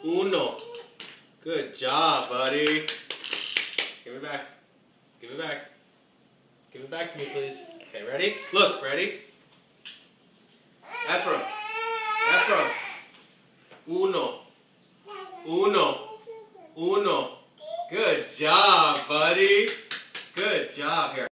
Uno. Good job, buddy. Give it back. Give it back. Give it back to me, please. Okay, ready? Look, ready? Ephraim. Ephraim. Uno. Uno. Uno. Good job, buddy. Good job. Here.